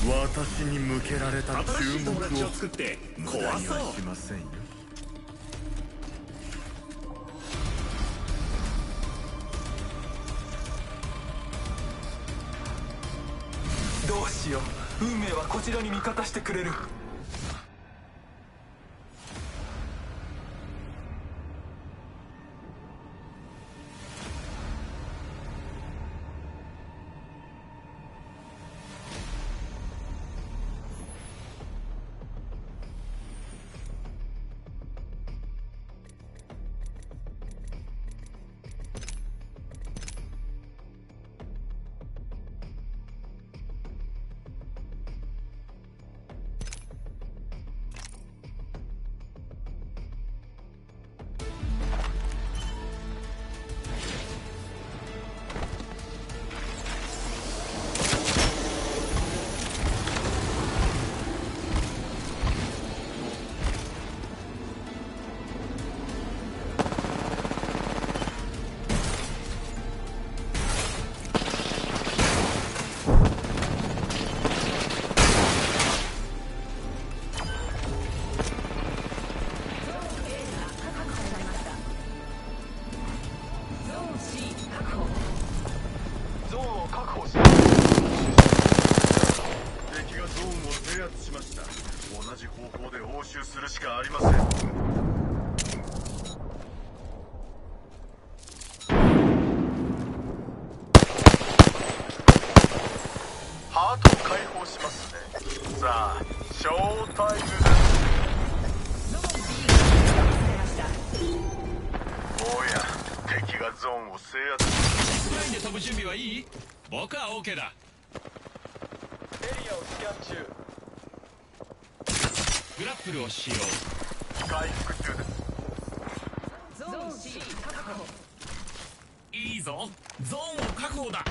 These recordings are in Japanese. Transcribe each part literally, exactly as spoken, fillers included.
私に向けられた注目をを作って壊そう。 しませんよ。 どうしよう、運命はこちらに味方してくれる。 僕は OK だ。 エリアをスキャン中。 グラップルを使用。 回復中です。 ゾーン C 確保。 いいぞ、ゾーンを確保だ。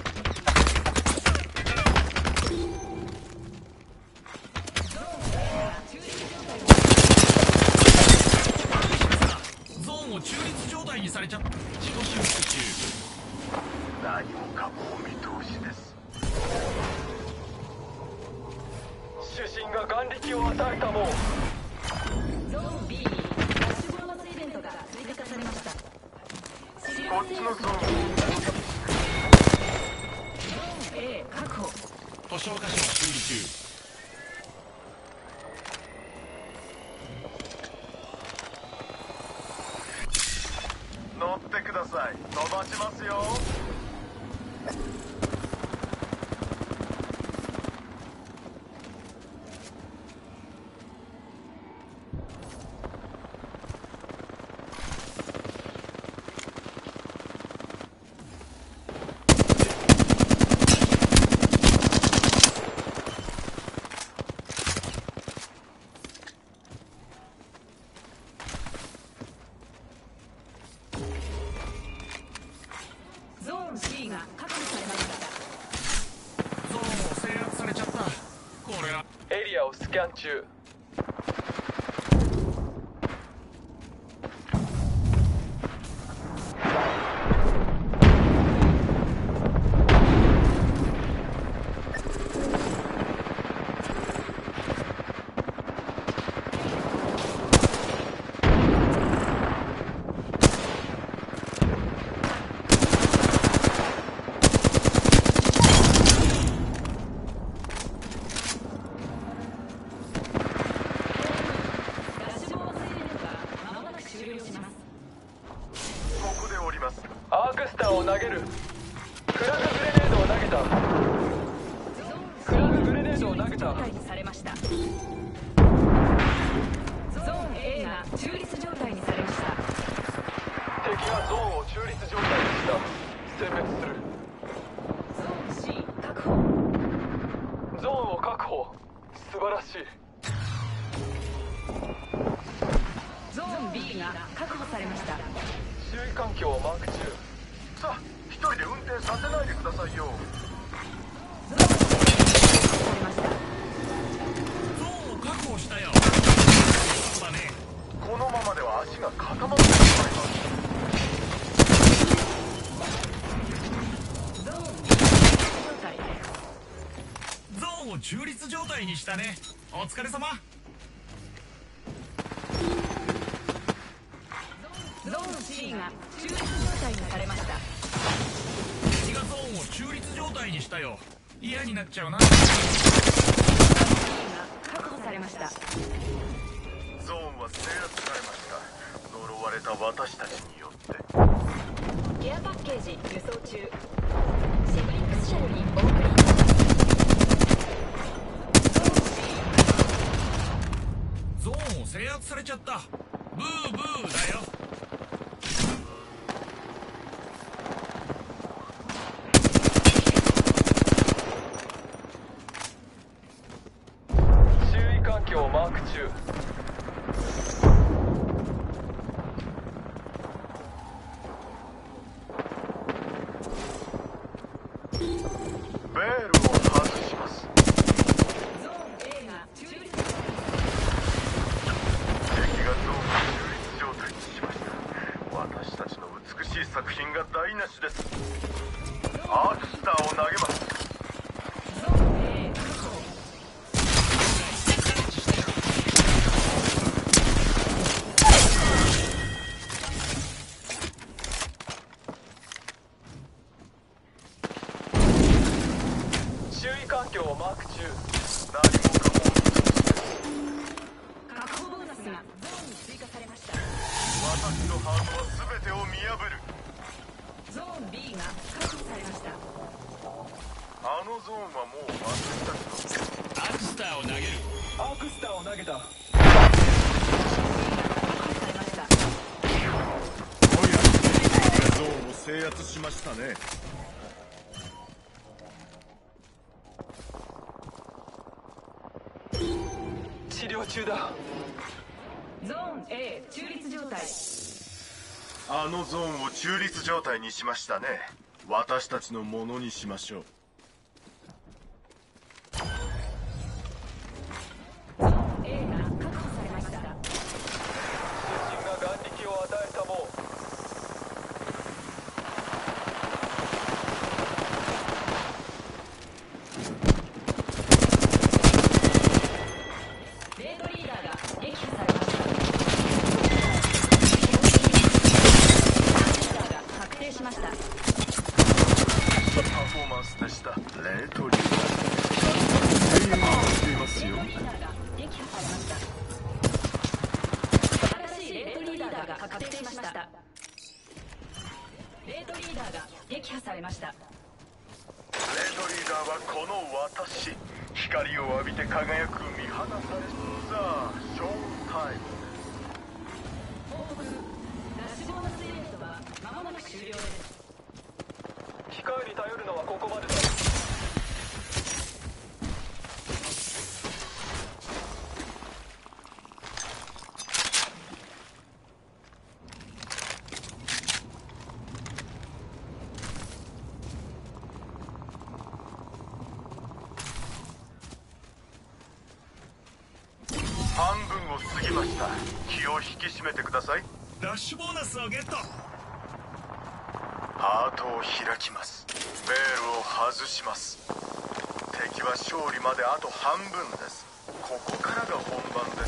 ゾーンを中立状態にされちゃった。自己修復中。 何もかもお見通しです。 主神が眼力を与えたもん。 ゾーン B にダッシュボーナスイベントが追加されました。 こっちのゾーン。ゾーン A 確保。 故障箇所を修理中。 乗ってください。飛ばしますよ。 ゾーン C が確保されました。 ゾーンを制圧されちゃった。これはエリアをスキャン中。アークスターを投げる。クラググレネードを投げた。クラググレネードを投げた。 ゾーン A が中立状態にされました。 敵がゾーンを中立状態にした。殲滅する。 ゾーン C 確保。 ゾーンを確保。素晴らしい。 ゾーン B が確保されました。 周囲環境をマーク中。 さあ、一人で運転させないでくださいよ。 ゾーン A が確保されました。 ゾーンを確保したよ。そうだね。 このままでは足が固まってしまいます。 ゾーン B 状態。 ゾーーンを中立状態にしたね。お疲れ様。 ゾーン C が中立状態にされました。 敵がゾーンを中立状態にしたよ。嫌になっちゃうな。 B が確保されました。 ゾーンは制圧されました。呪われた私たちによって。 ケアパッケージ輸送中。シェブリックス社よりお送り。 ゾーンを制圧されちゃった。ブーブーだよ。 周囲環境をマーク中。 ベールを外します。 ゾーン A が中立。 敵がゾーンを中立状態にしました。私たちの美しい作品が台無しです。アークスターを投げます。 ゾーン A 確保。 周囲環境をマーク中。 何もかも確保ボーナスがゾーンに追加されました。 私のハートは全てを見破る。 ゾーン B が確保されました。 あのゾーンはもう私たちの。 アクスターを投げる。 アークスターを投げた。 確保されました。 おや、ゾーンを制圧しましたね。 治療中だ。 ゾーン A 中立状態。 あのゾーンを中立状態にしましたね。私たちのものにしましょう。 ゾーン A が確保されました。 新人が眼力を与えたもう。 レートリーダーが撃破されました。リーダーが確定しました。 パフォーマンスでした。レートリーダー声援をしていますよ。 レートリーダーが撃破されました。新しいレートリーダーが確定しました。レートリーダーが撃破されました。 レートリーダーはこの私。光を浴びて輝く見放され。さあ、ショータイム。 報告。ラッシュボーナスイベントは間もなく終了です。 機械に頼るのはここまでだ。 半分を過ぎました。気を引き締めてください。 ラッシュボーナスをゲット。 ハートを開きます。ベールを外します。敵は勝利まであと半分です。ここからが本番です。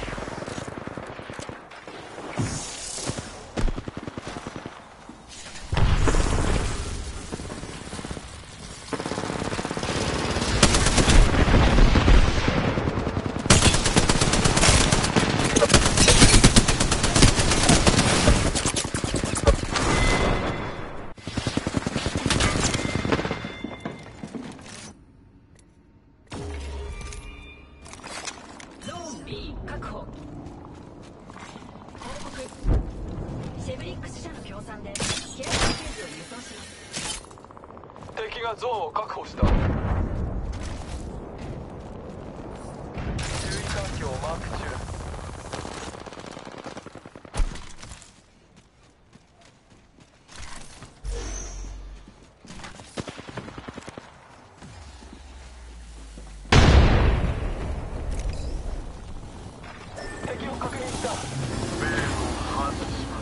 ゾーン B 確保。報告。シェブリックス社の協賛でケアパッケージを輸送します。 敵がゾーンを確保した。注意環境をマーク中。敵を確認した。 ベールを外します。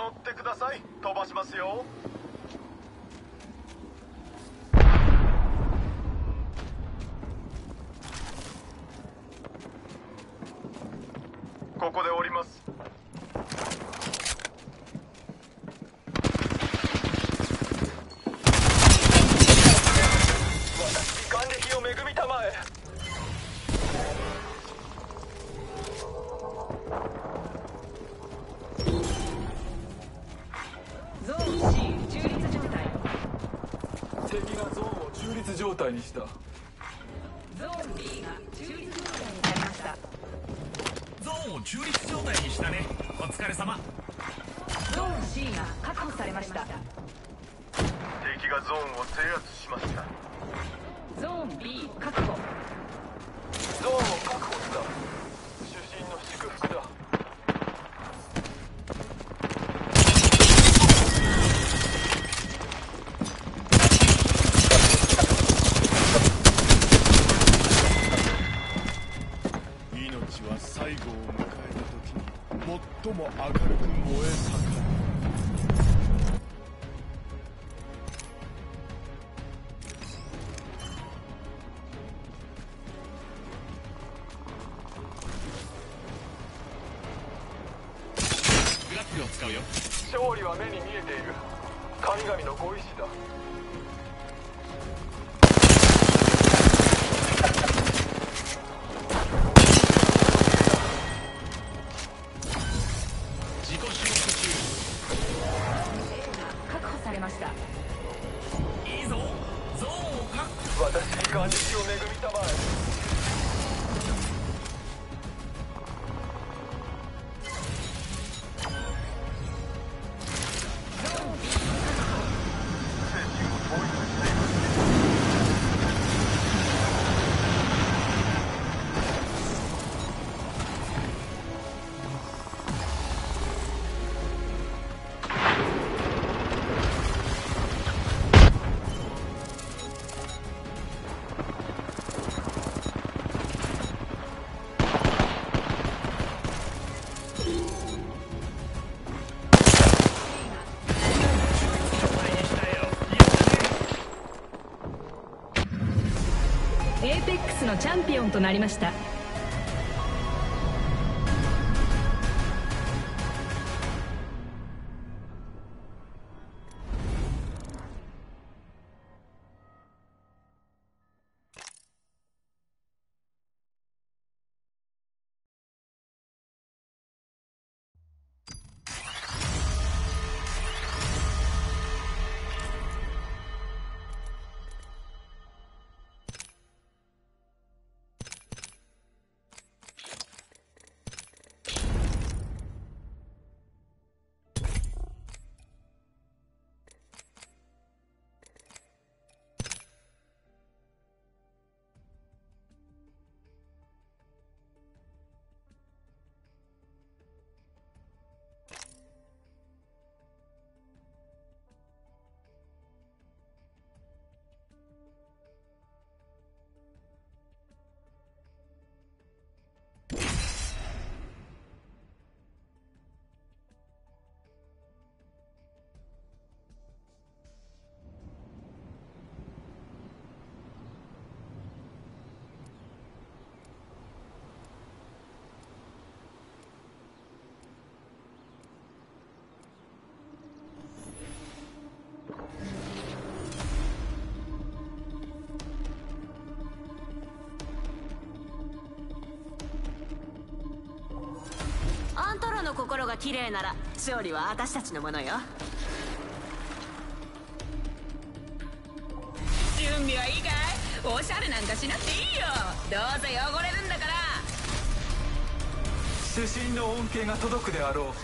乗ってください。飛ばしますよ。ここで降ります。 私眼力を恵みたまえ。 ゾーン C 中立状態。 敵がゾーンを中立状態にした。 ゾーン B が中立状態になりました。 ゾーンを中立状態にしたね。お疲れ様。 ゾーン C が確保されました。 敵がゾーンを制圧しました。 ゾーン B 確保。 ゾーンを確保した。主審の祝福だ。 命は最後を迎えた時に最も明るく燃え盛る。 グラップルを使うよ。 勝利は目に見えている。神々のご意志だ。 自己修復確保されました。 中。いいぞ。ゾーンを確保。 私に眼力を恵みたまえ。 エーペックスのチャンピオンとなりました。 あんたらの心が綺麗なら勝利は私たちのものよ。準備はいいかい？おしゃれなんかしなくていいよ。どうせ汚れるんだから。 主審の恩恵が届くであろう。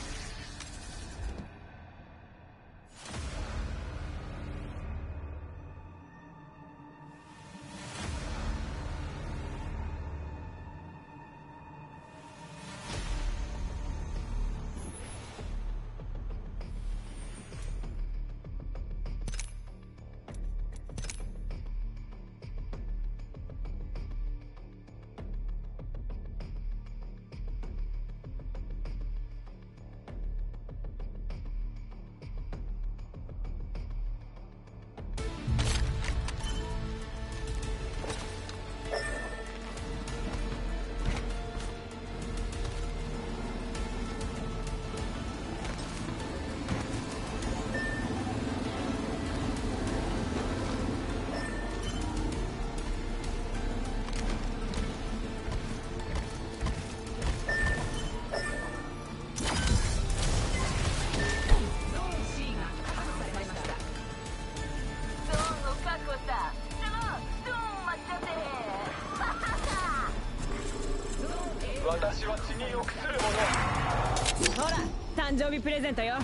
誕生日プレゼントよ。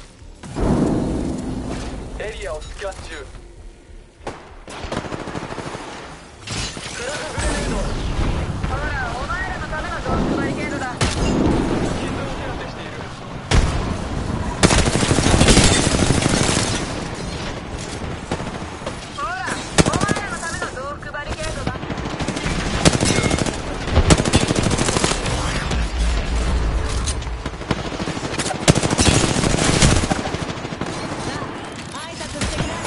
エリアをスキャン中。クラブグレネード。 ほら、お前らのためのドームバリケードだ。 傷を手当てしている。 ほら、お前らのための増幅バリケードだ。挨拶してきな。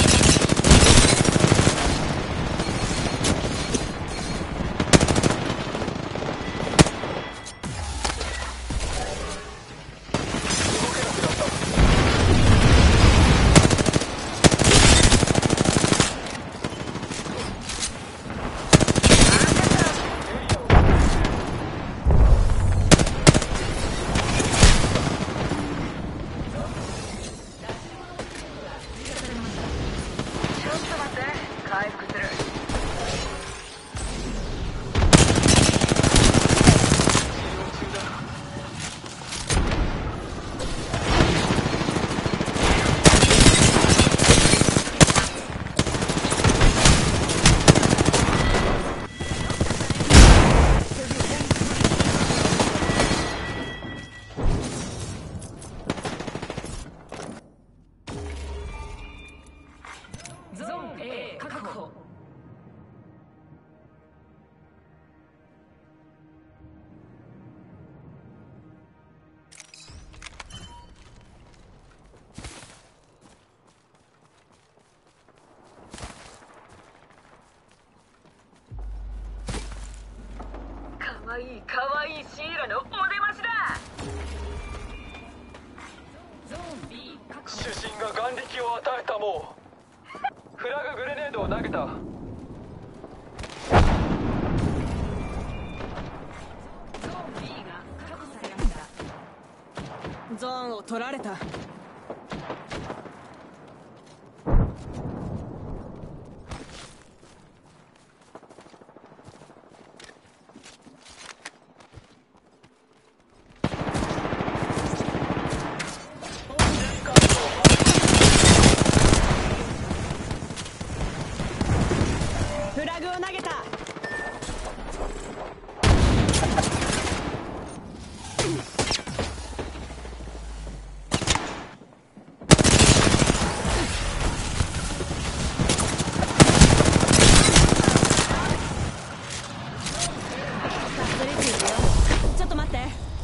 回復する。ゾーン A 確保。かわいいかわいいシーラのお出ましだ。ゾーン B 確保。 主審が眼力を与えた。もうフラググレネードを投げた。 ゾーン B が確保されました。 ゾーンを取られた。フラグを投げた。ちょっと待って。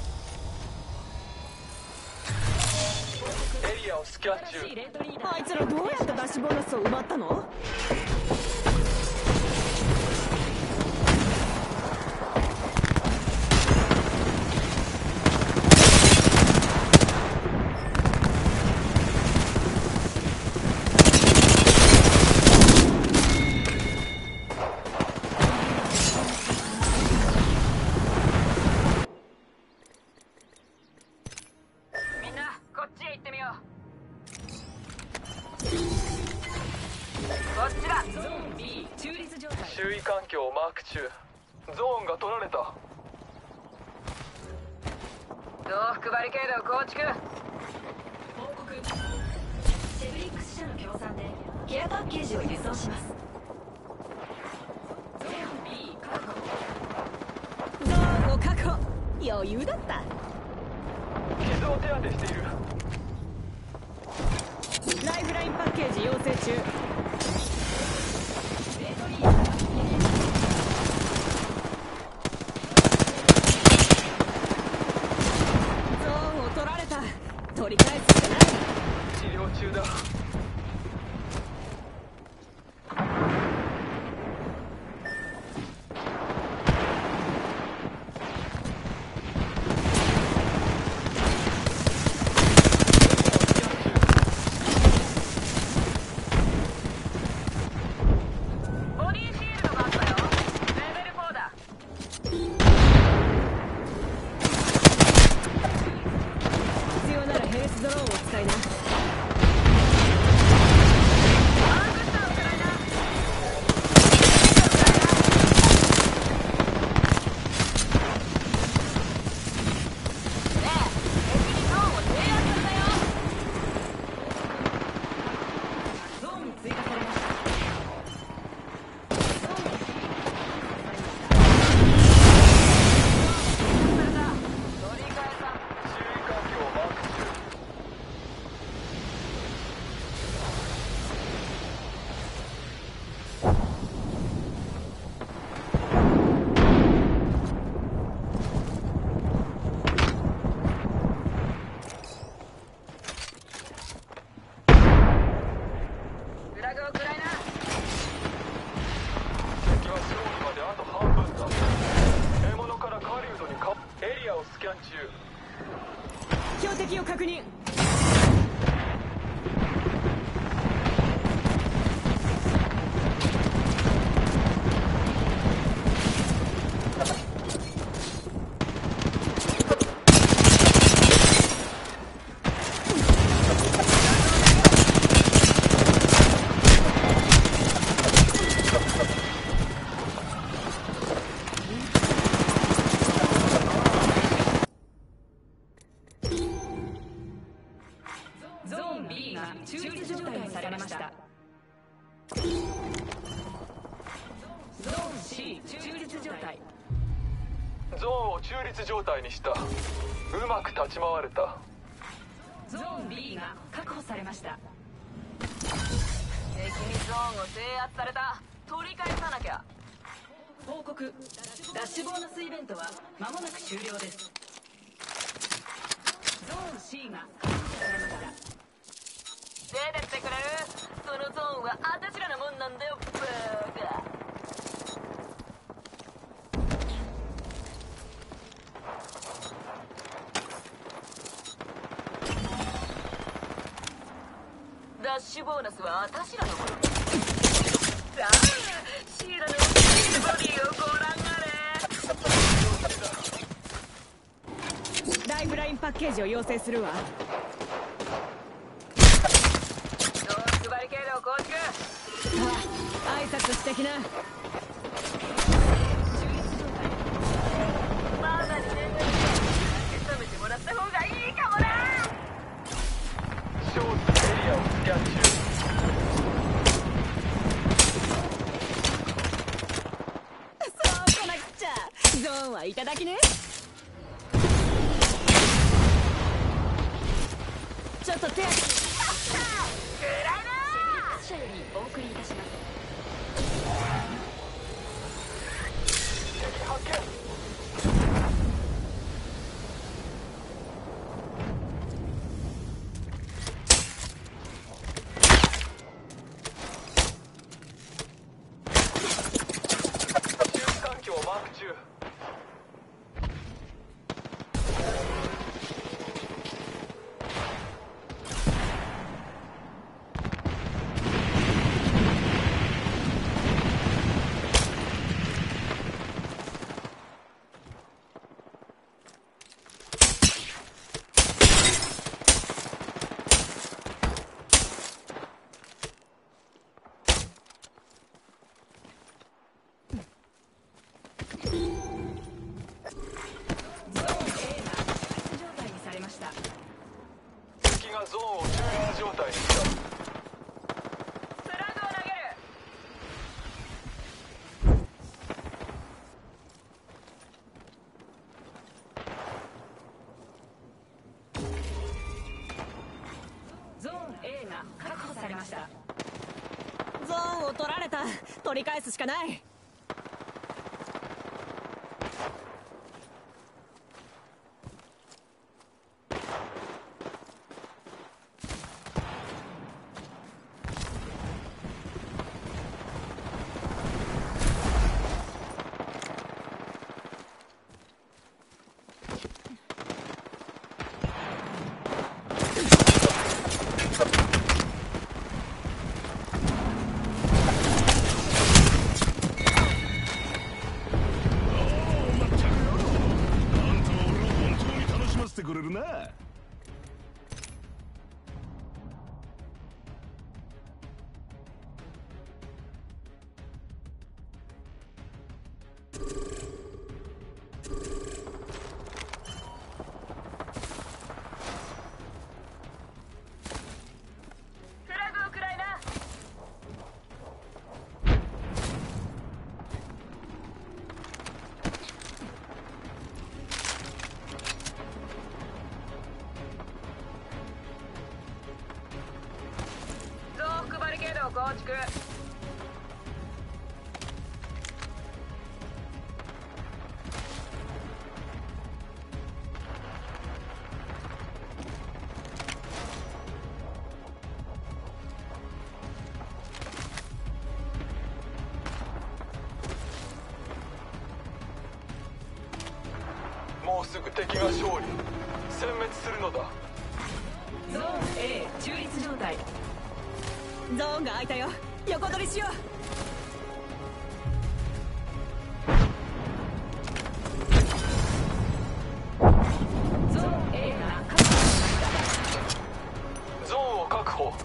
エリアをスキャン中。 新しいレートリーダー。 あいつらどうやってダッシュボーナスを奪ったの？みんなこっちへ行ってみよう。こっちだ。 ゾーン B 中立状態。 周囲環境をマーク中。ゾーンが取られた。 増幅バリケードを構築。 報告。セブリックス社の協賛でケアパッケージを輸送します。ゾーン B 確保。 ゾーンを確保。余裕だった。 傷を手当てしている。 ライフラインパッケージ要請中。 レートリーダーが逃げる。 ゾーンを取られた。取り返すしかない。 治療中だ。 ボディシールドがあったよ。レベルフォーだ。必要ならヘルスドローンを使いな。 敵を確認。 ゾーン B が中立状態にされました。ゾーン C 中立状態。 ゾーンを中立状態にした。うまく立ち回れた。 ゾーン B が確保されました。 敵にゾーンを制圧された。取り返さなきゃ。 報告。ダッシュボーナスイベントは間もなく終了です。ゾーン C が確保されました。 出てってくれる？そのゾーンはあたしらのもんなんだよ、バーカ。ダッシュボーナスはあたしらのもの。さあ、シーラのボディをご覧あれ。 ライフラインパッケージを要請するわ。 バリケードを構築。 挨拶してきな。 まだね、慰めてもらった方がいいかもな。 ショーツエリアをスキャン中。 そうこなくちゃ。ゾーンはいただきね。ちょっと手当て。 社よりお送りいたします。 敵発見。注意環境をマーク中。敵がゾーンを中立状態にした。 プラグを投げる。 ゾーン A が確保されました。 ゾーンを取られた。取り返すしかない。 くれるな。 構築。 もうすぐ敵が勝利殲滅するのだ。 ゾーン A 中立状態。 ゾーンが開いたよ。横取りしよう。 ゾーン A が確保しました。 ゾーンを確保。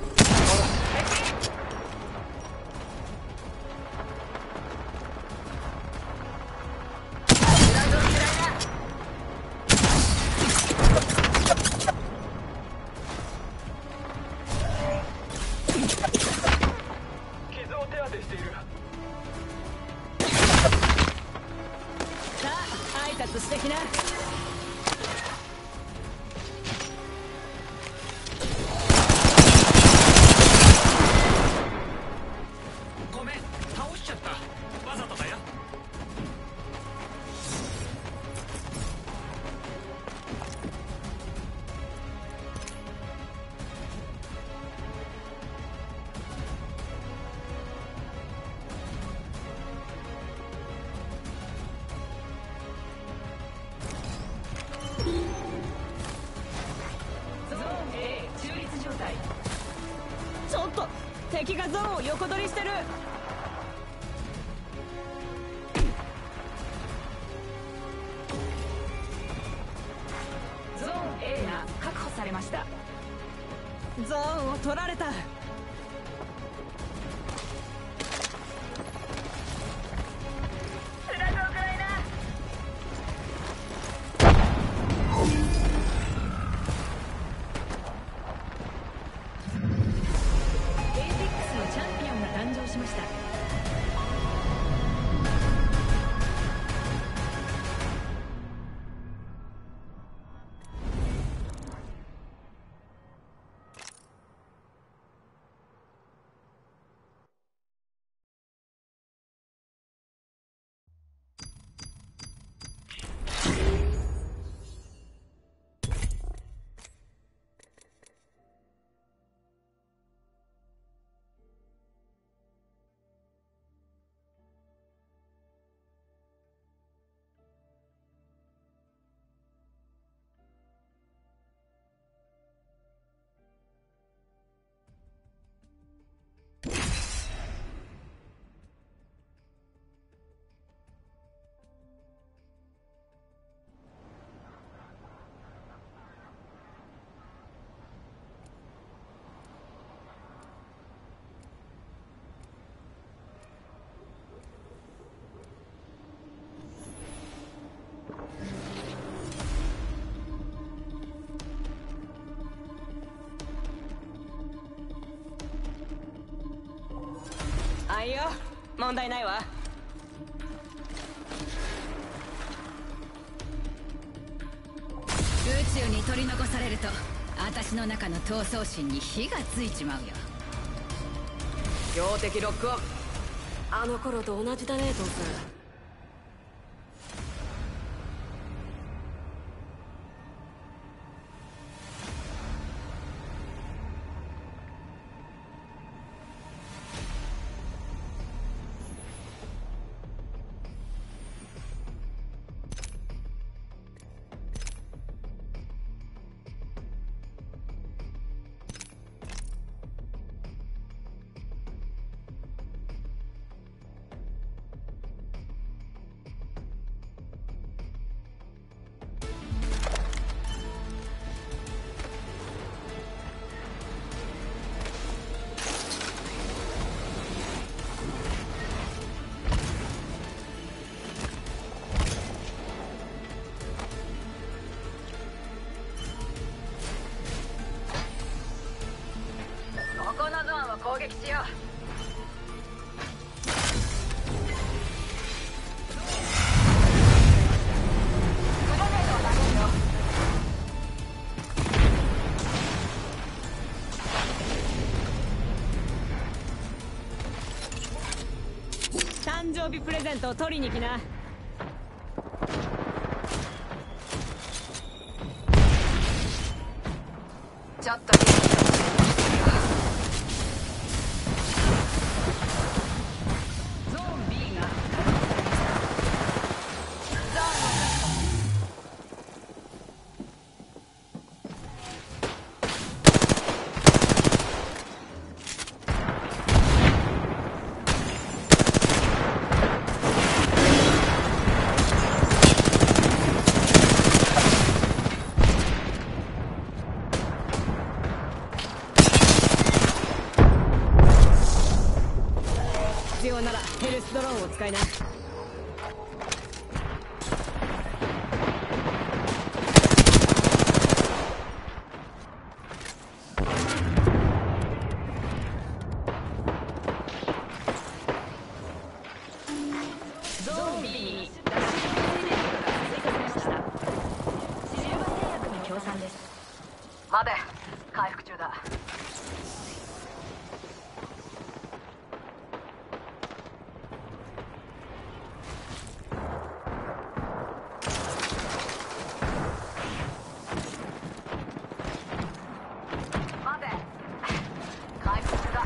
傷を手当てしている。 さあ挨拶してきな。 ごめん、倒しちゃった。わざとだよ。 ゾーン A 中立状態。 ちょっと敵がゾーンを横取りしてる。 ゾーン A が確保されました。 ゾーンを取られた。エイペックスのチャンピオンが誕生しました。あいよ、問題ないわ。 宇宙に取り残されると私の中の闘争心に火がついちまうよ。 標的ロックオン。あの頃と同じだねトス。ここのゾーンを攻撃しよう。グレネードを投げるよ。 誕生日プレゼントを取りに来な。 ちょっと見てみよう。 ゾーン B がゾーンを確保。 要ならヘルスドローンを使いな。 ゾーン B に脱出グレネードが追加されました。シルバ製薬の協賛です。 待て、回復中だ。待て、回復中だ。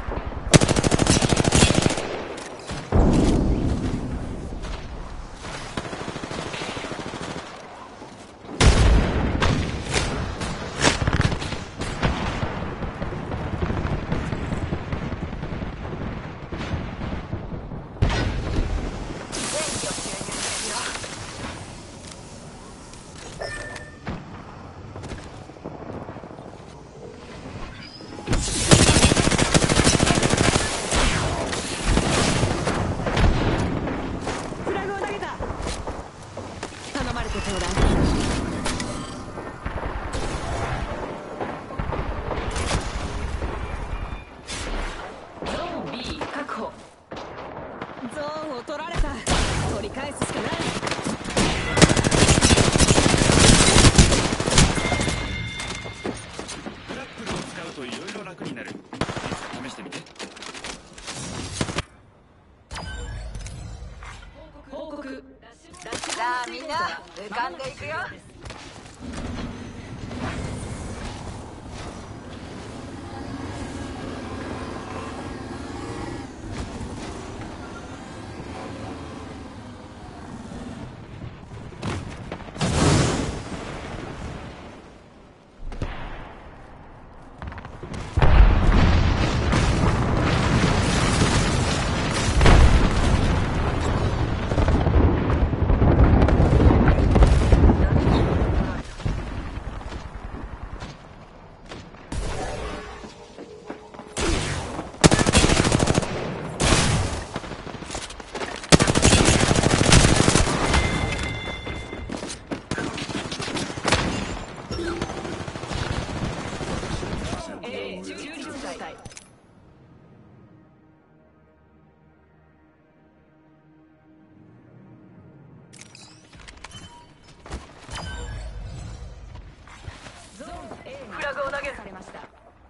フラグを投げた。頼まれてちょうだい。 ゾーン B 確保。 ゾーンを取られた。取り返すしかない。 グラップルを使うといろいろ楽になる。試してみて。 報告。 じゃあみんな浮かんでいくよ。 A 中立状態。ゾーン A フラグを投げる。 されました。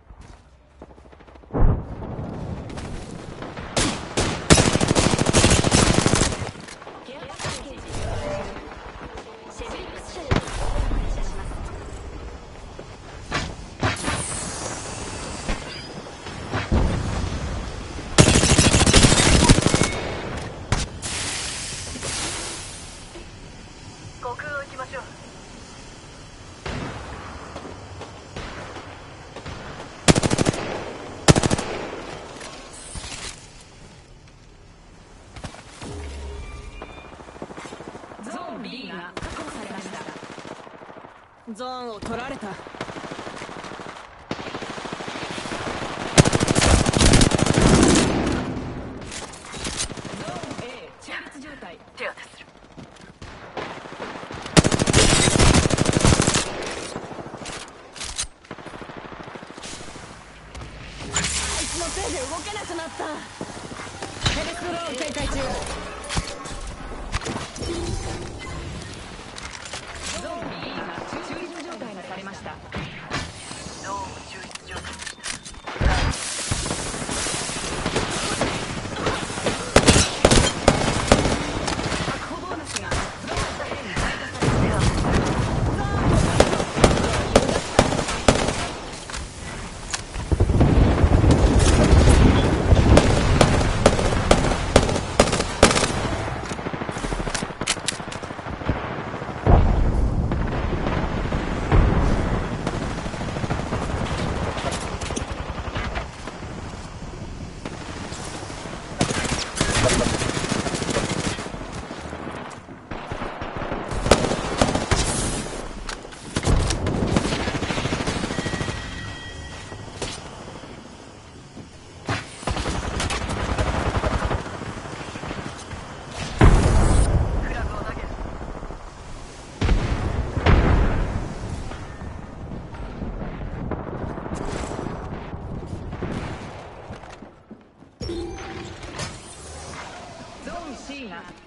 ケアパッケージシェブリックス社より発射します。 虚空を行きましょう。 ゾーン B が確保されました。 ゾーンを取られた。 ゾーン A 中立状態。 手当てする。 あいつのせいで動けなくなった。ヘルスドローン展開中。 ゾーン B が中立状態にされました。 ゾーン中立状態でした。 確保ボーナスがゾーン A に追加されました。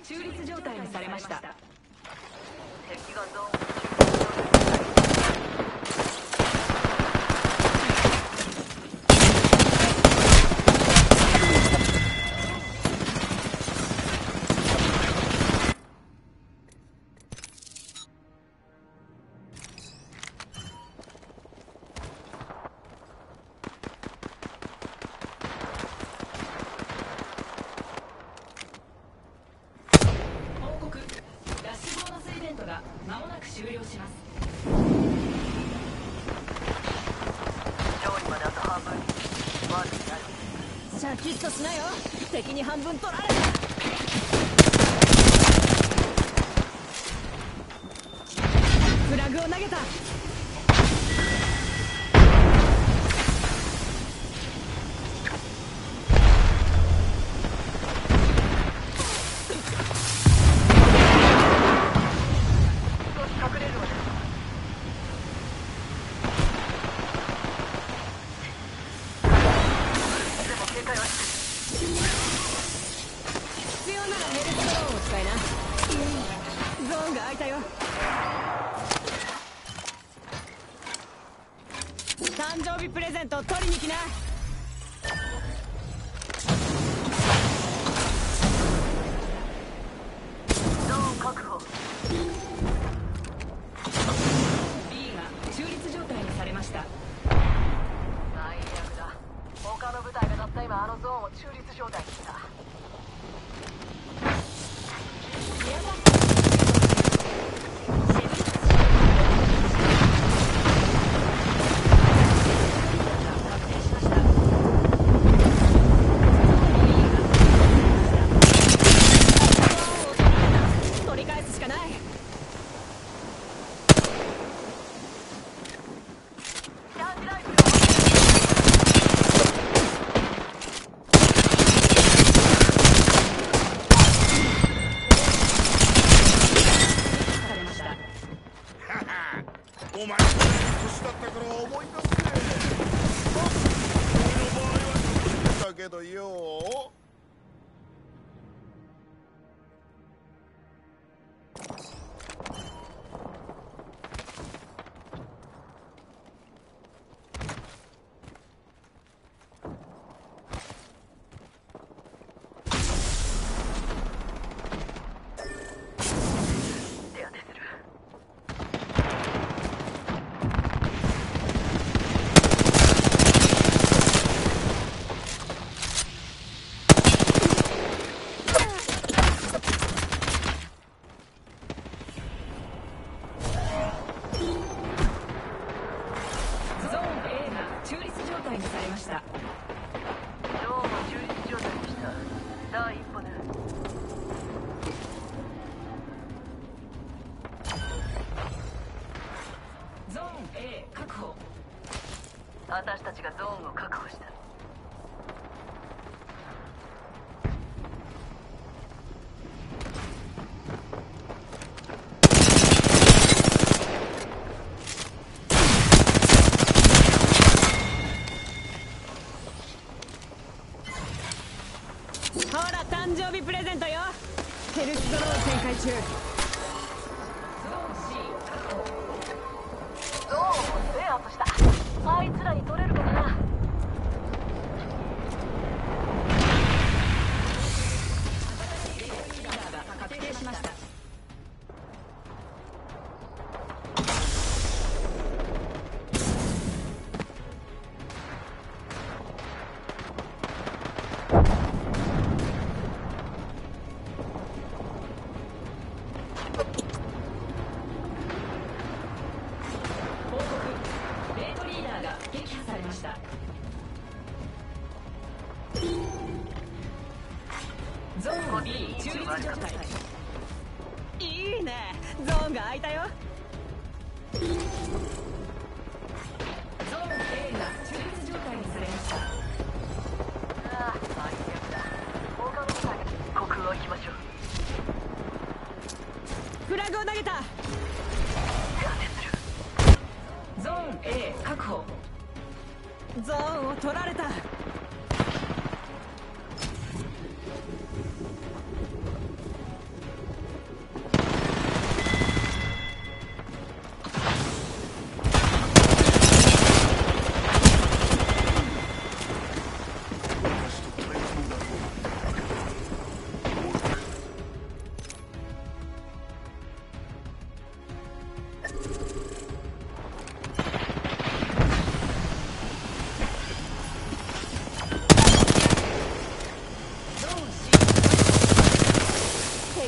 中立状態にされました。 敵がゾーンを中まもなく終了します。 勝利まであと半分にまずなる。 シャキッとしなよ。敵に半分取られた。フラグを投げた。誕生日プレゼント取りに来な。 ゾーン確保。 B が中立状態にされました。 最悪だ。他の部隊がたった今あのゾーンを中立状態にした。 お前年だったから思い出すね。俺の場合は年だけどよ。 私たちがゾーンを確保した。 ほら誕生日プレゼントよ。ヘルスドロー展開中。 ゾーンを制圧した。あいつらに取れるのかな。 確定しました。ゾーン B 中立状態。 いいね。ゾーンが開いたよ。 ゾーン A が中立状態にされました。 ああ、最悪だ。他の部隊国空を行きましょう。 フラグを投げた。 感電する。 ゾーン A 確保。 ゾーンを取られた。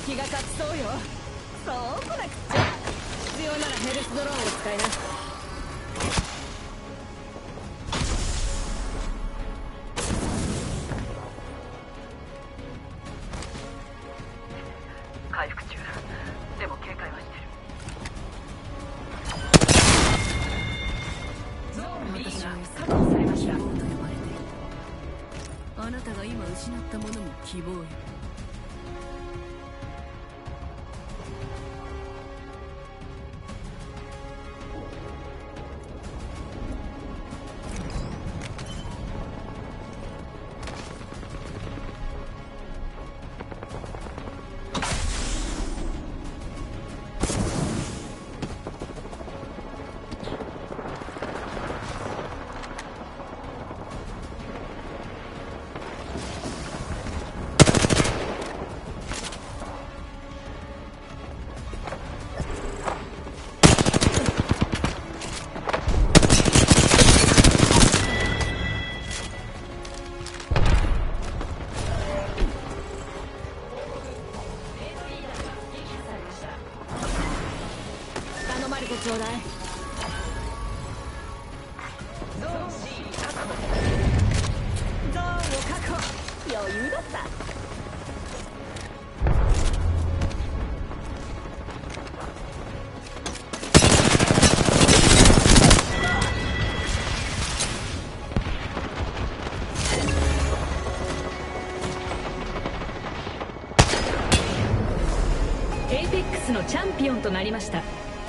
気が勝ちそうよ。そうこなくっちゃ。必要ならヘルスドローンを使いな。 回復中。でも警戒はしてる。ゾーン B が確保されました。 あなたが今失ったものも希望よ。ちょうだい。 ゾーン C 確保。 ゾーンを確保。余裕だった。 エイペックスのチャンピオンとなりました。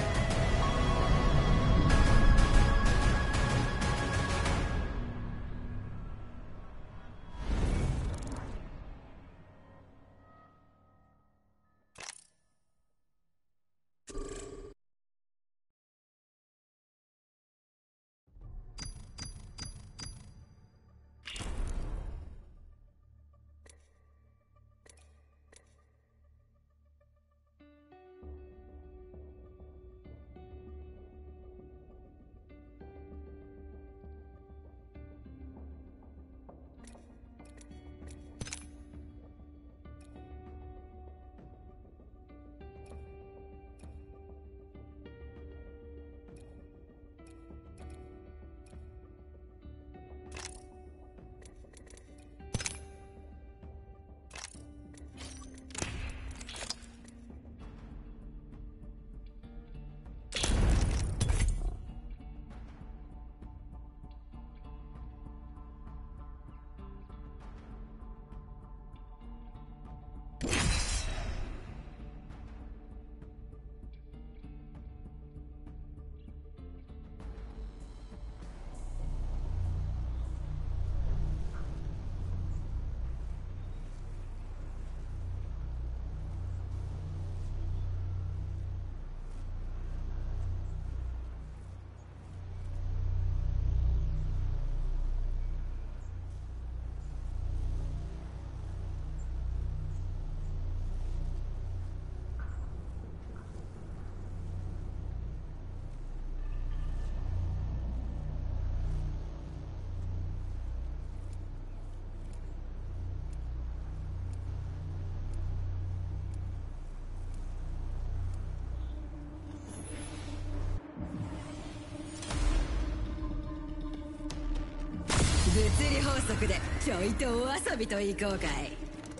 物理法則でちょいとお遊びといこうかい。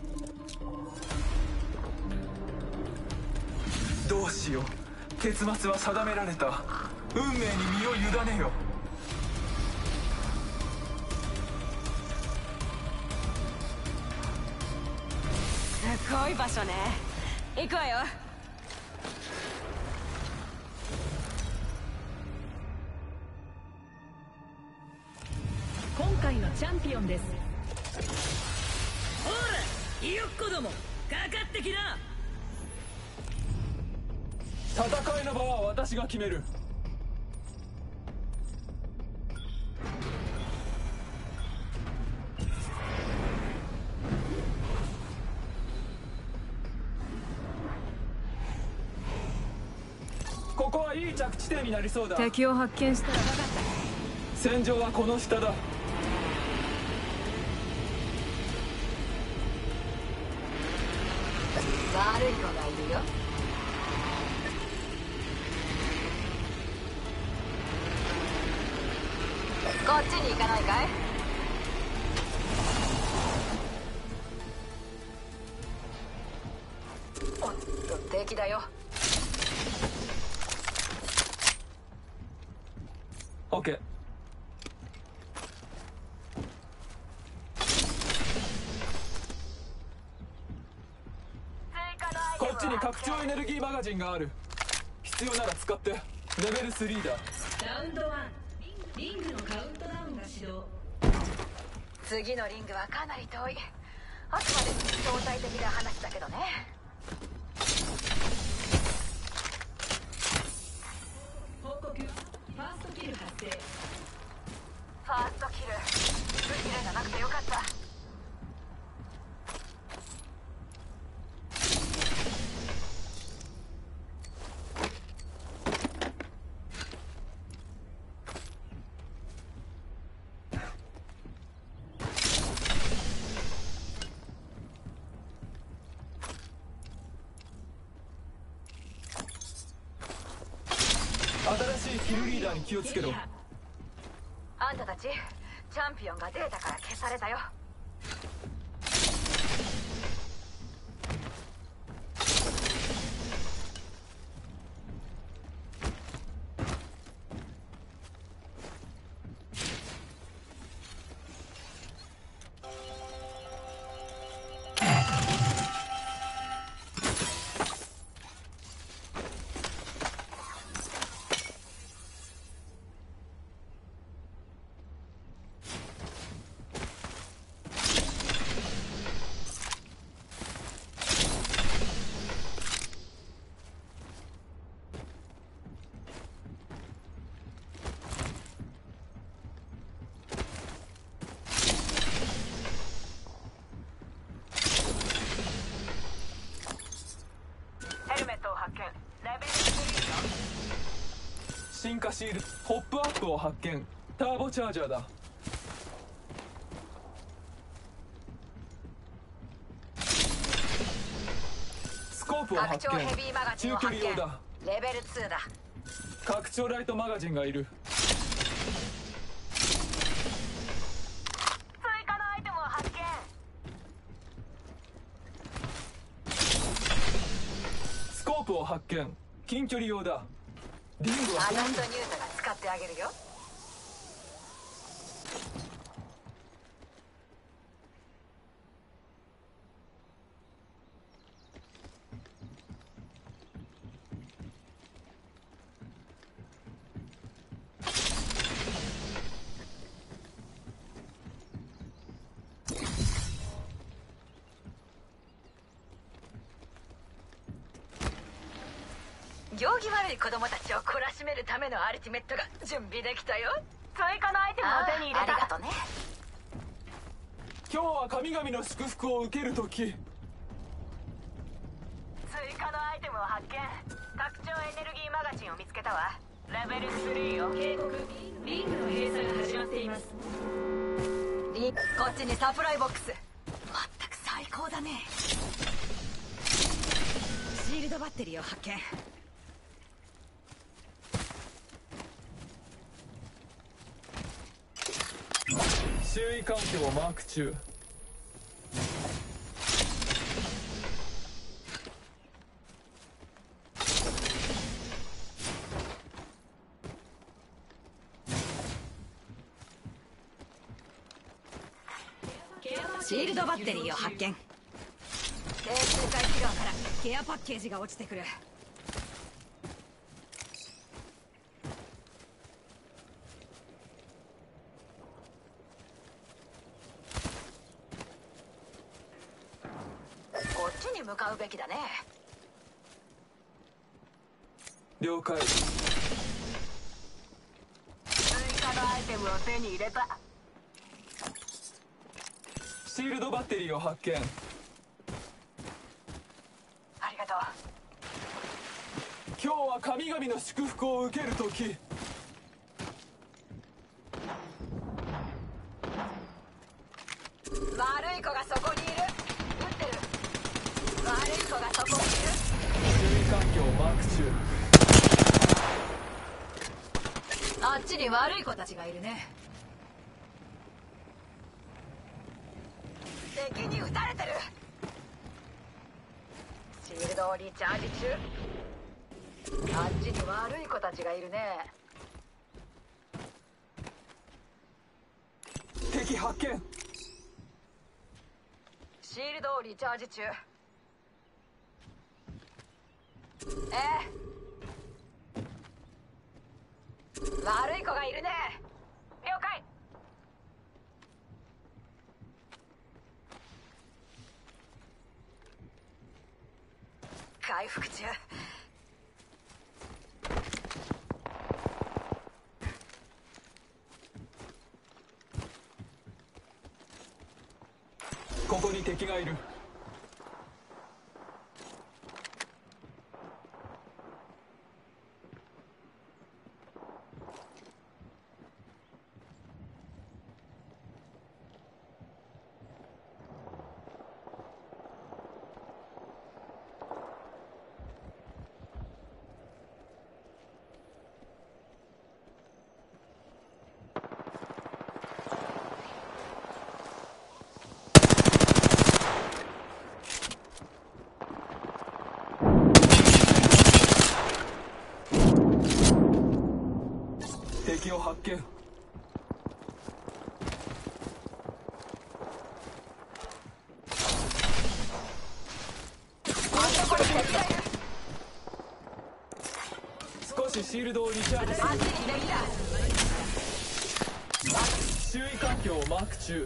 どうしよう。結末は定められた。運命に身を委ねよ。 すごい場所ね。行くわよ。 今回のチャンピオンです。 ほらひよっこども、かかってきな。 戦いの場は私が決める。ここはいい着地点になりそうだ。 敵を発見したら分かった。 戦場はこの下だ。 私悪い子がいるよ。こっちに行かないかい？おっと敵だよ。 オッケー。こっちに拡張エネルギーマガジンがある。必要なら使って。レベルスリーだ。 ラウンドワン、リングのカウントダウンが始動。 次のリングはかなり遠い。あくまで相対的な話だけどね。 報告、ファーストキル発生。 ファーストキル、ブキレじゃなくてよかった。 新しいキルリーダーに気をつけろ。 あんたたち、チャンピオンがデータから消されたよ。 進化シールホップアップを発見。ターボチャージャーだ。スコープを発見。 拡張ヘビーマガジンを中距発見。 離用だ。 レベルツーだ。 拡張ライトマガジンがいる。 追加のアイテムを発見。 スコープを発見。近距離用だ。リングはアダントニュータが使ってあげるよ。行儀悪い子供たちを懲らしめるためのアルティメットが準備できたよ。追加のアイテムを手に入れた。ありがとね。 今日は神々の祝福を受けるとき。 追加のアイテムを発見。拡張エネルギーマガジンを見つけたわ。レベルスリーを警告、リングの閉鎖が始まっています。 リンこっちにサプライボックス。まったく最高だね。 シールドバッテリーを発見。 周囲環境をマーク中。 シールドバッテリーを発見。 低周回軌道からケアパッケージが落ちてくる。 こっちに向かうべきだね。 了解。 追加のアイテムを手に入れた。 シールドバッテリーを発見。 ありがとう。 今日は神々の祝福を受けるとき。 悪い子がそこにいる。撃ってる。悪い子子がそこにいる。 注意環境マーク中。 あっちに悪い子たちがいるね。 敵に撃たれてる。シールドをリチャージ中。あっちに悪い子たちがいるね。 敵発見。 シールドをリチャージ中。ええ、悪い子がいるね。了解。回復中。 ここに敵がいる。敵を発見。少しシールドをリチャージする。 あっちに敵だ。 周囲環境をマーク中。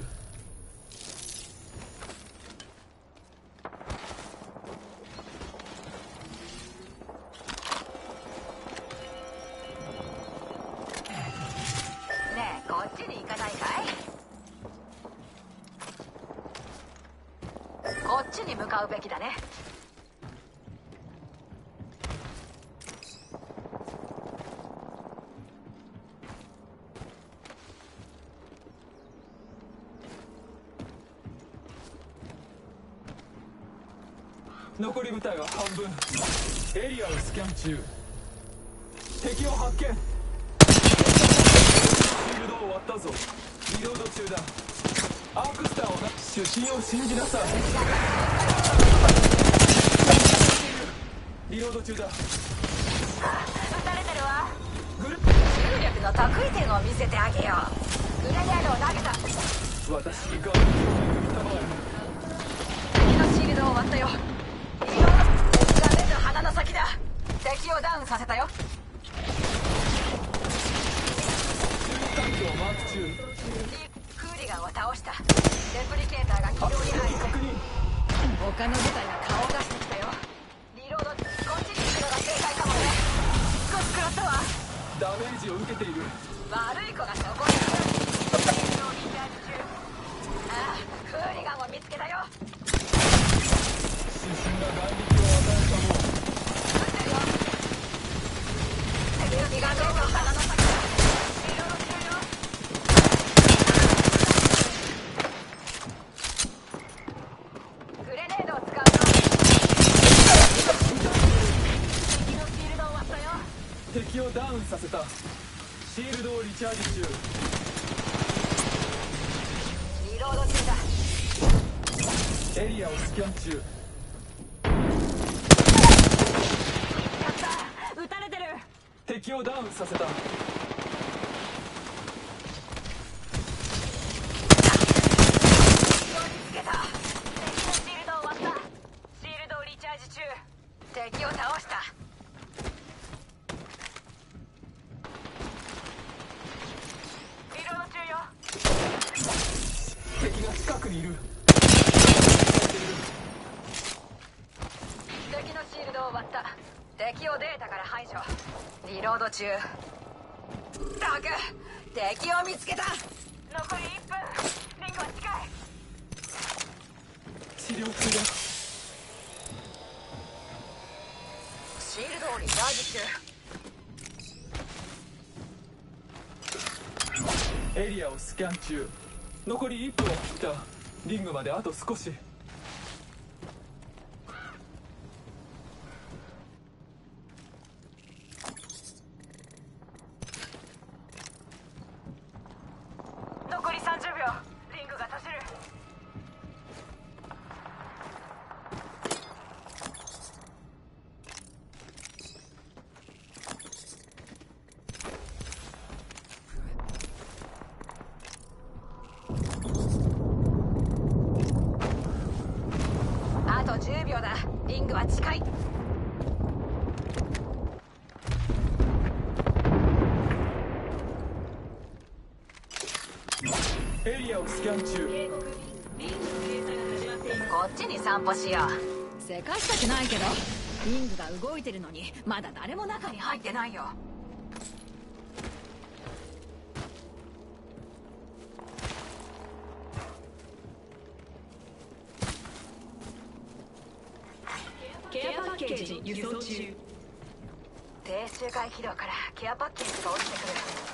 ねえ、こっちに行かないかい？こっちに向かうべきだね。 残り部隊は半分。エリアをスキャン中。敵を発見。シールドを割ったぞ。リロード中だ。アークスターをな主審を信じなさい。リロード中だ。 撃たれてるわ。 グル重力の得意点を見せてあげよう。グレネードを投げた。 私にガードを振ったまえ。 敵のシールドを割ったよ。敵が出る鼻の先だ。敵をダウンさせたよ。 環境マーク中。 クーリガンを倒した。レプリケーターが軌道に入る。 確認。 他の部隊が顔を出してきたよ。リロード、こっちに行くのが正解かもね。少し食らったわ。 ダメージを受けている。 悪い子がそこにいる。シールドをリチャージ中。ああ、クーリガンを見つけたよ。 主審が眼力を与えたもん。 撃ってるよ。敵がどうか鼻の先だ。リロード中よ。グレネードを使うよ。敵のシールドを割ったよ。 敵をダウンさせた。シールドをリチャージ中。 リロード中だ。 エリアをスキャン中。 やった。撃たれてる。 敵をダウンさせた。 見つけた。敵のシールドを割った。シールドをリチャージ中。敵を倒した。リロード中よ。 敵が近くにいる。 敵のシールドを割った。敵をデータから排除。リロード中。ったく、敵を見つけた。残りいっぷん。リングは近い。 治療中だ。 シールドをリチャージ中。 エリアをスキャン中。残りいっぷんを切った。リングまであと少し。 ようだ。リングは近い。 エリアをスキャン中。 こっちに散歩しよう。 せかしたくないけど、リングが動いてるのにまだ誰も中に入入ってないよ。 ケアパッケージ輸送中。 低周回軌道からケアパッケージが落ちてくる。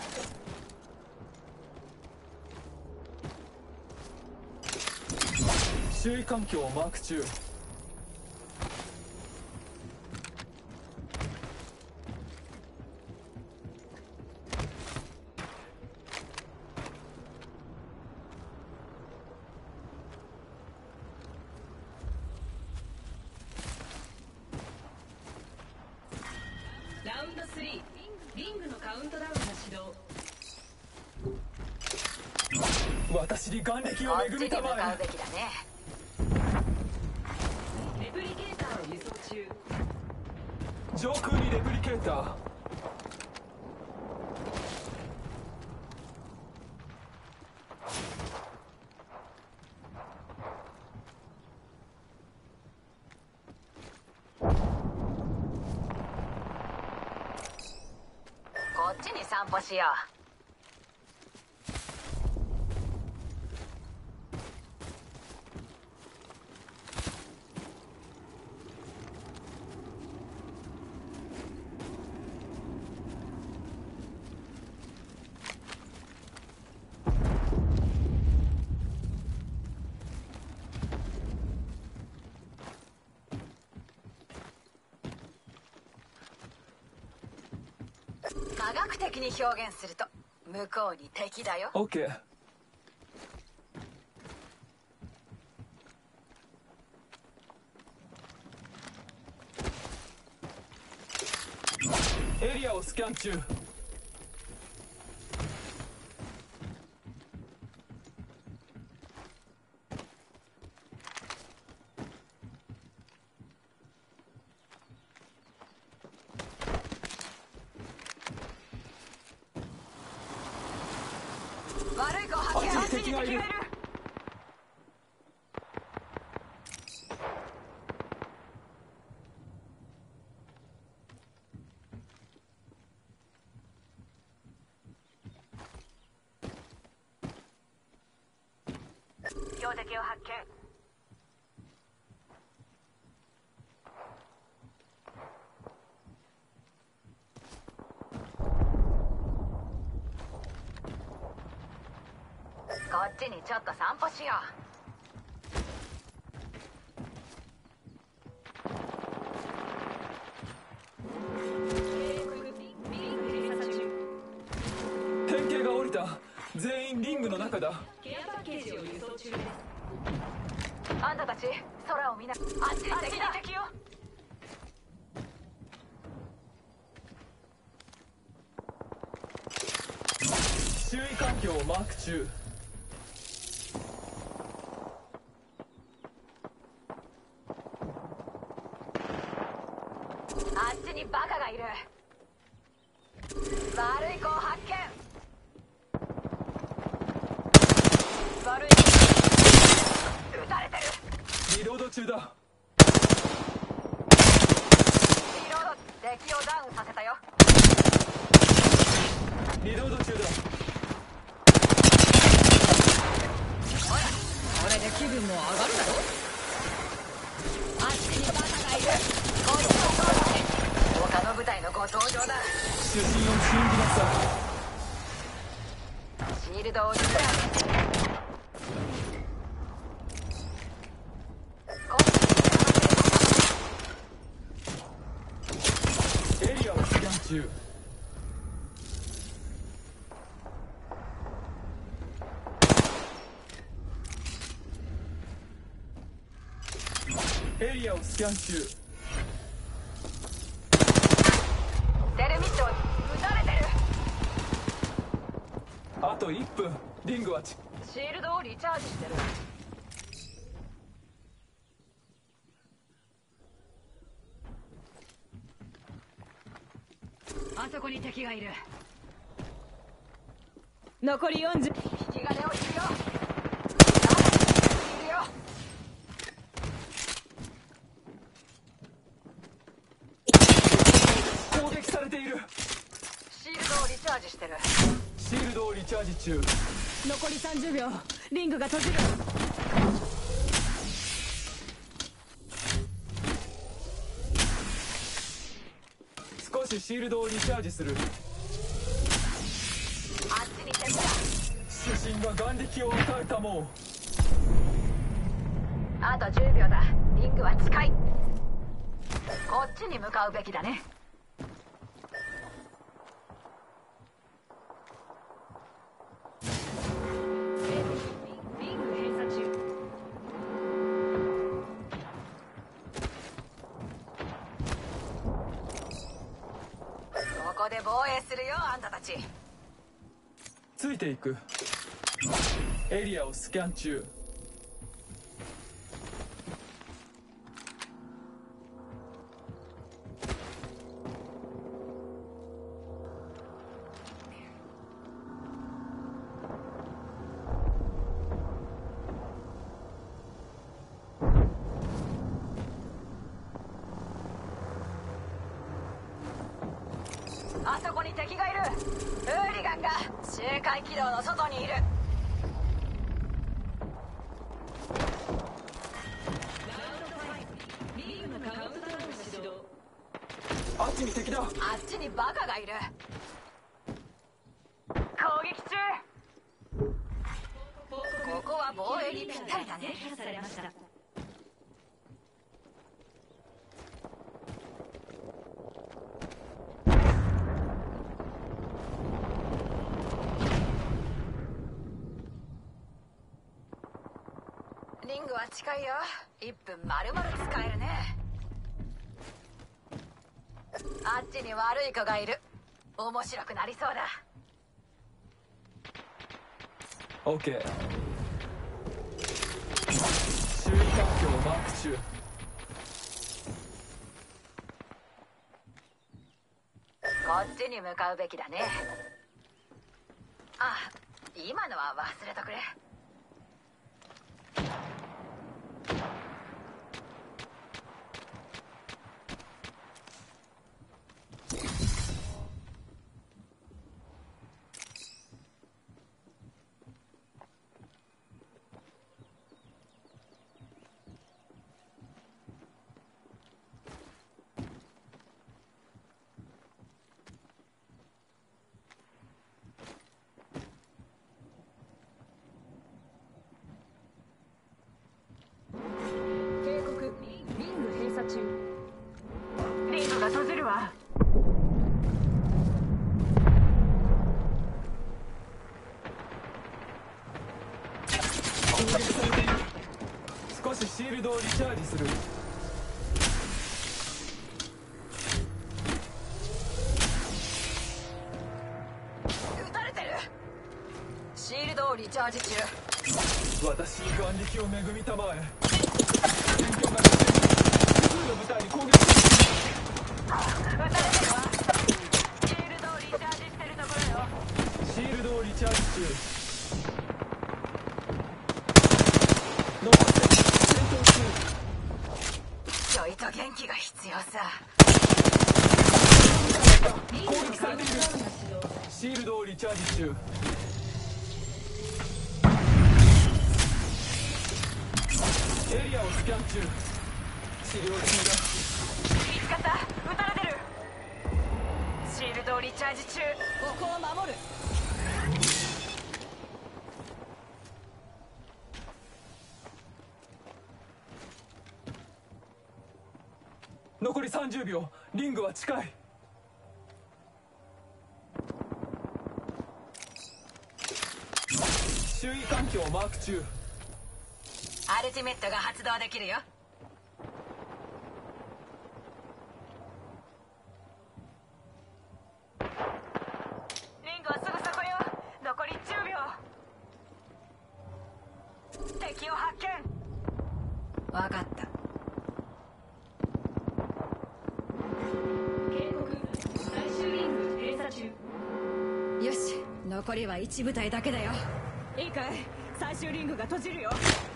周囲環境をマーク中。 ラウンドスリー、リングのカウントダウンが始動。 私に眼力をこっち巡りたまに向かうえ。 べきだね。 レプリケーターを輸送中。 上空にレプリケーター。 こっちに散歩しよう。科学的に表現すると向こうに敵だよ。 オッケー。エリアをスキャン中。 悪い子発見。 あっちに敵がいる。 標的を発見。こっちにちょっと散歩しよ変形が降りた。全員リングの中だ。 ケアパッケージを輸送中です。 う。あんたたち空を見な。あっちに敵だ。敵よ。 周囲環境をマーク中。 あっちにバカがいる。悪い子を発見。悪い子撃たれてる。 リロード中だ。 リロード。敵をダウンさせたよ。 リロード中だ。 これで気分も上がるだろ。あっちにバカがいる。 こっちのそうだ。他の部隊のご登場だ。 主人を信じなさシールドを打ちらい。エリアをスキャン中。エリアをスキャン中。 テルミットを撃たれてる。 あといっぷん。リングはち。 シールドをリチャージしてる。 あそこに敵がいる。 残りよんじゅう。 引き金を引くよ。いるよ。 攻撃されている。 シールドをリチャージしてる。 シールドをリチャージ中。 残りさんじゅうびょう。リングが閉じる。 少しシールドをリチャージする。 あっちに敵だ。 主神が眼力を与えたもう。 あとじゅうびょうだ。リングは近い。こっちに向かうべきだね。 リング閉鎖中。 ここで防衛するよ、あんたたち。 ついていく。エリアをスキャン中。 あそこに敵がいる。ウーリガンが周回軌道の外にいる。 リングのカウントダウン始動。 あっちに敵だ。 あっちにバカがいる。攻撃中。ここは防衛にぴったりだね。 撃破されました。 リングは近いよ。いっぷん丸々使えるね。あっちに悪い子がいる。面白くなりそうだ。 オッケー。周囲環境をマーク中。 こっちに向かうべきだね。あ、今のは忘れとくれ。 警告。リング閉鎖中。 リングが閉じるわ。 攻撃されている。少しシールドをリチャージする。 撃たれてる。シールドをリチャージ中。 私に眼力を恵みたまえ。戦況が自分の部隊に攻撃する。 撃たれてるわ。シールドをリチャージしてるところよ。 シールドをリチャージ中。残って戦闘中。 ちょいと元気が必要さ。 攻撃されている。シールドをリチャージ中。エリアをスキャン中。治療中だ。 見つかった。撃たれてる。シールドをリチャージ中。 ここを守る。 残りさんじゅうびょう。リングは近い。周囲環境をマーク中。 アルティメットが発動できるよ。リングはすぐそこよ。残りじゅうびょう。敵を発見。わかった。 警告。最終リング残りは一部隊だけだよ。 いいかい、最終リングが閉じるよ。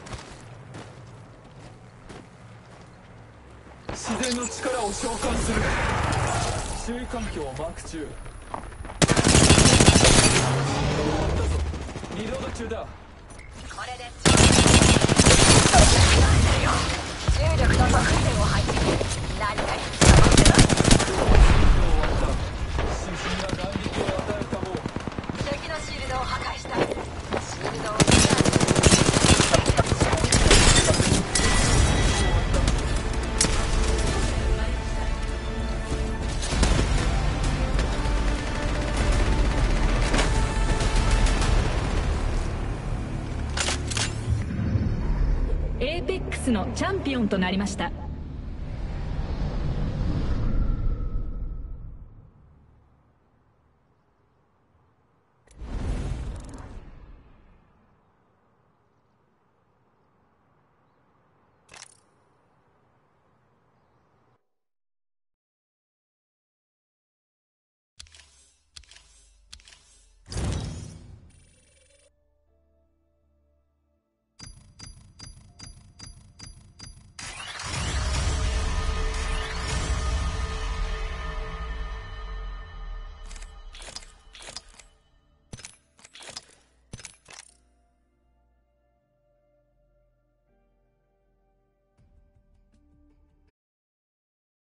自然の力を召喚する。注意環境をマーク中。リロード中だ。 これで重力の特点を配置。何かに捕まってた。 主賓が眼力を与えるかも。 敵のシールドを破壊した。シールドをエーペックスのチャンピオンとなりました。